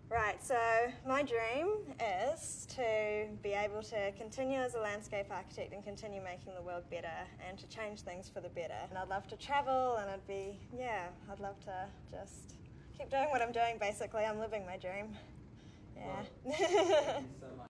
Right, so my dream is to be able to continue as a landscape architect and continue making the world better and to change things for the better. And I'd love to travel and I'd love to just keep doing what I'm doing basically. I'm living my dream. Yeah. Well, thank you so much.